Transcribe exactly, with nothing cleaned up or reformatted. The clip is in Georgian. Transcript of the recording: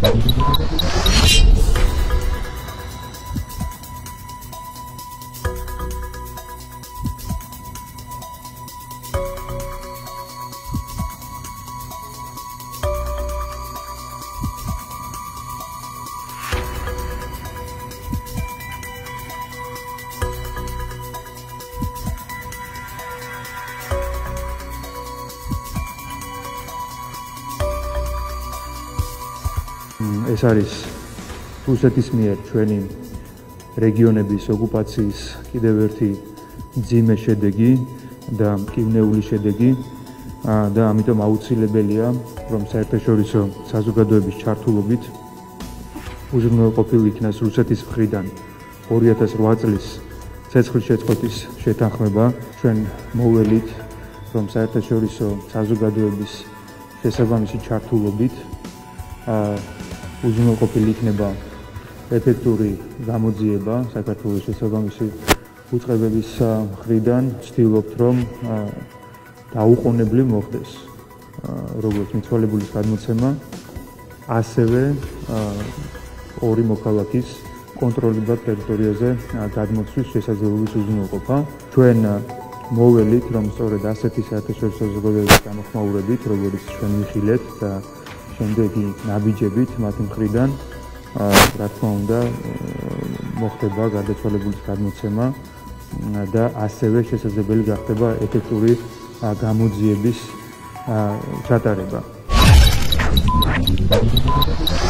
ეს არის რუსეთის მიერ ჩვენი რეგიონების ოკუპაციის კიდევ ერთი მძიმე შედეგი და მკვნეული შედეგი და ამიტომ აუცილებელია რომ საერთაშორისო საზოგადოების ჩართულობით უზრუნველყოფილ იქნას რუსეთის მხრიდან ორი ათას ოთხ წლის ცეცხლის შეწყვეტის შეთანხმება. ჩვენ მოველით რომ საერთაშორისო საზოგადოების შესაბამისი ჩართულობით უზრუნველყოფილი იქნება ეფექტური გამოძიება საქართველოს შესაბამისი უწყებების მხრიდან. ვცდილობთ რომ დაუყოვნებლივ მოხდეს როგორც მიცვალებულის გადმოცემა, ასევე ორი მოქალაქის კონტროლირებად ტერიტორიაზე გადმოცვის შესაძლებლობის უზრუნველყოფა. ჩვენ მოველით რომ სწორედ ასეთი საერთაშორისო საზოგადოების გამოხმაურებით, როგორც ჩვენ ვიხილეთ და შემდეგი ნაბიჯებით მათი მხრიდან, რა თქმა უნდა, მოხდება გარდაცვალებულის გადმოცემა და ასევე შესაძლებელი გახდება ეფექტური გამოძიების ჩატარება.